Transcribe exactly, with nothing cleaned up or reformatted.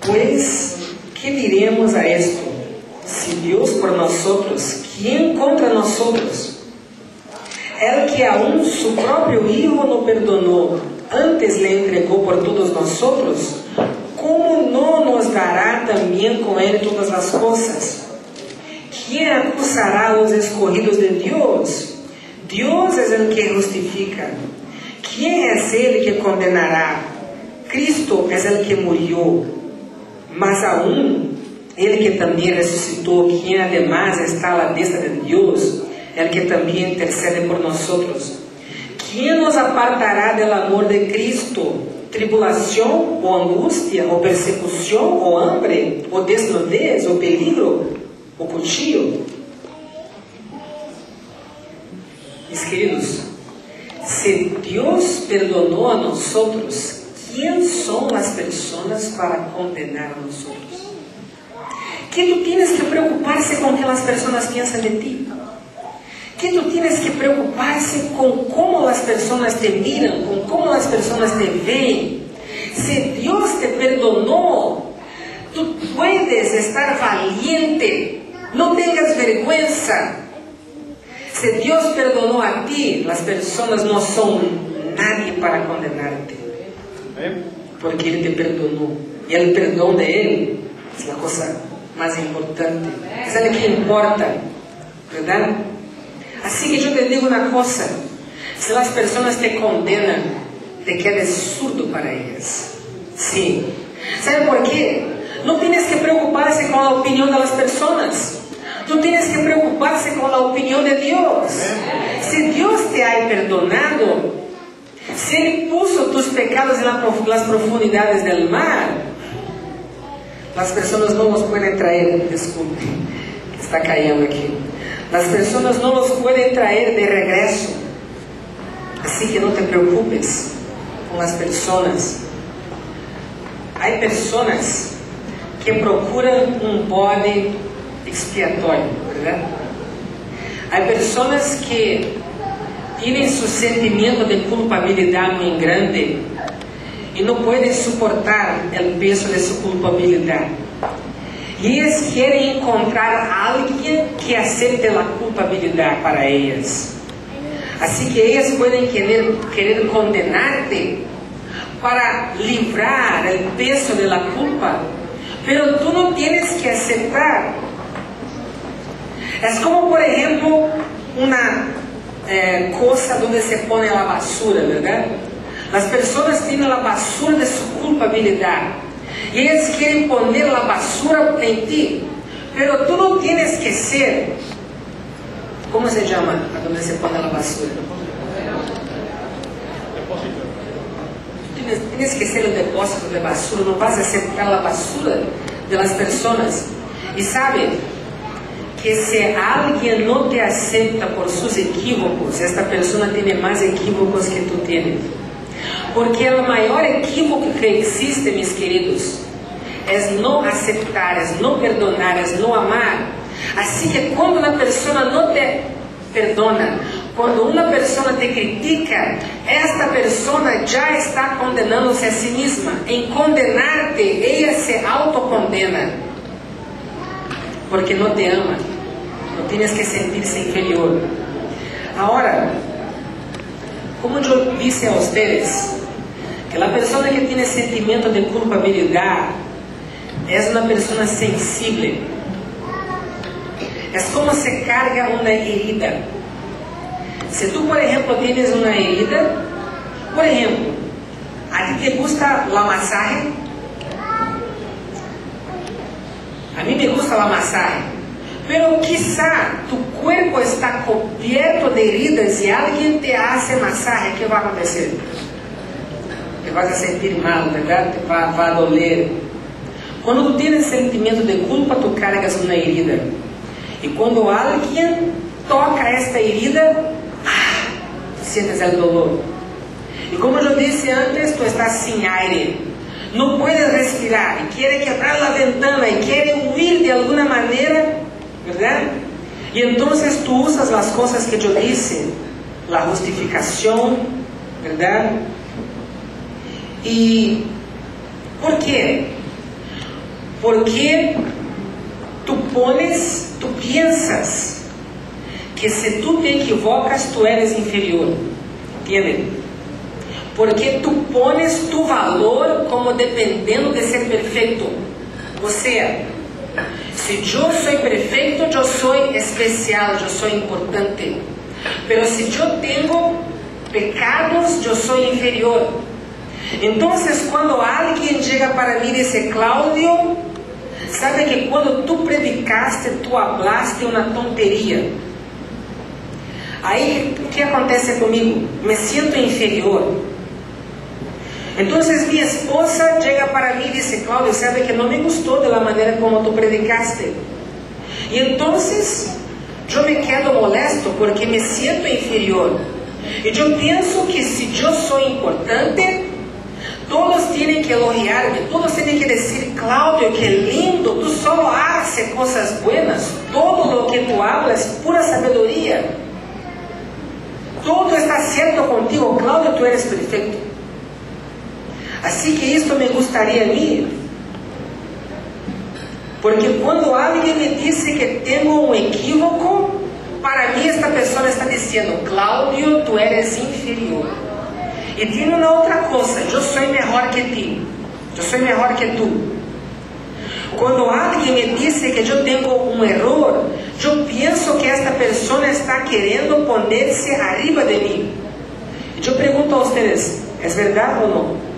Pues, ¿qué diremos a esto? Si Dios por nosotros, ¿quién contra nosotros? El que aún su propio Hijo no perdonó, antes le entregó por todos nosotros, ¿cómo no nos dará también con él todas las cosas? ¿Quién acusará a los escogidos de Dios? Dios es el que justifica. ¿Quién es el que condenará? Cristo es el que murió, mas aún el que también resucitó, quien además está a la diestra de Dios, el que también intercede por nosotros. ¿Quién nos apartará del amor de Cristo? ¿Tribulación o angustia o persecución o hambre o desnudez o peligro o cuchillo? Mis queridos, si Dios perdonó a nosotros, ¿quién son las personas para condenar a nosotros? ¿Qué tú tienes que preocuparse con que las personas piensan de ti? ¿Qué tú tienes que preocuparse con cómo las personas te miran, con cómo las personas te ven? Si Dios te perdonó, tú puedes estar valiente, no tengas vergüenza. Si Dios perdonó a ti, las personas no son nadie para condenarte, porque Él te perdonó, y el perdón de Él es la cosa más importante, es lo que importa, ¿verdad? Así que yo te digo una cosa, si las personas te condenan, te quedas surdo para ellas. Sí. ¿Sabe por qué? No tienes que preocuparse con la opinión de las personas. Tú tienes que preocuparse con la opinión de Dios. Si Dios te ha perdonado, si Él puso tus pecados en las profundidades del mar, las personas no los pueden traer, disculpe, que está cayendo aquí. Las personas no los pueden traer de regreso. Así que no te preocupes con las personas. Hay personas que procuran un bode expiatorio, ¿verdad? Hay personas que tienen su sentimiento de culpabilidad muy grande y no pueden soportar el peso de su culpabilidad. Y ellas quieren encontrar a alguien que acepte la culpabilidad para ellas. Así que ellas pueden querer, querer condenarte para librar el peso de la culpa, pero tú no tienes que aceptar. Es como, por ejemplo, una eh, cosa donde se pone la basura, ¿verdad? Las personas tienen la basura de su culpabilidad y ellas quieren poner la basura en ti, pero tú no tienes que ser, ¿cómo se llama a donde se pone la basura? Tienes, tienes que ser el depósito de basura, no vas a aceptar la basura de las personas. Y sabe que si alguien no te acepta por sus equívocos, esta persona tiene más equívocos que tú tienes. Porque el mayor equívoco que existe, mis queridos, es no aceptar, es no perdonar, es no amar. Así que cuando una persona no te perdona, cuando una persona te critica, esta persona ya está condenándose a sí misma. En condenarte, ella se autocondena, porque no te ama. No tienes que sentirse inferior. Ahora, como yo dije a ustedes, que la persona que tiene sentimiento de culpabilidad es una persona sensible. Es como se carga una herida. Si tú, por ejemplo, tienes una herida, por ejemplo, ¿a ti te gusta la masaje? A mí me gusta la masaje, pero quizá tu cuerpo está cubierto de heridas y alguien te hace masaje, ¿qué va a acontecer? Te vas a sentir mal, ¿verdad? Te va, va a doler. Cuando tú tienes sentimiento de culpa, tú cargas una herida. Y cuando alguien toca esta herida, ¡ah!, sientes el dolor. Y como yo dije antes, tú estás sin aire. No puedes respirar. Y quiere quebrar la ventana. Y quiere huir de alguna manera, ¿verdad? Y entonces tú usas las cosas que yo dije. La justificación, ¿verdad? ¿Y por qué? Porque tu pones, tu piensas que se tu te equivocas, tu eres inferior. ¿Entienden? Porque tu pones tu valor como dependendo de ser perfeito. O sea, se eu sou perfeito, eu sou especial, eu sou importante. Pero se eu tenho pecados, eu sou inferior. Então, quando alguém chega para mim e diz, Cláudio, sabe que quando tu predicaste, tu hablaste uma tonteria. Aí, o que acontece comigo? Me sinto inferior. Então, minha esposa chega para mim e diz, Cláudio, sabe que não me gostou da maneira como tu predicaste. E então, eu me quedo molesto porque me sinto inferior. E eu penso que se eu sou importante, todos têm que elogiar-me, todos têm que dizer, Cláudio, que lindo, tu só haces coisas buenas, todo o que tu hablas é pura sabedoria. Todo está certo contigo, Cláudio, tu eres perfeito. Assim que isto me gostaria a mim, porque quando alguém me diz que tenho um equívoco, para mim esta pessoa está dizendo, Cláudio, tu eres inferior. E tem uma outra coisa, eu sou melhor que ti, eu sou melhor que tu. Quando alguém me diz que eu tenho um erro, eu penso que esta pessoa está querendo poner-se arriba de mim. Eu pergunto a vocês, é verdade ou não?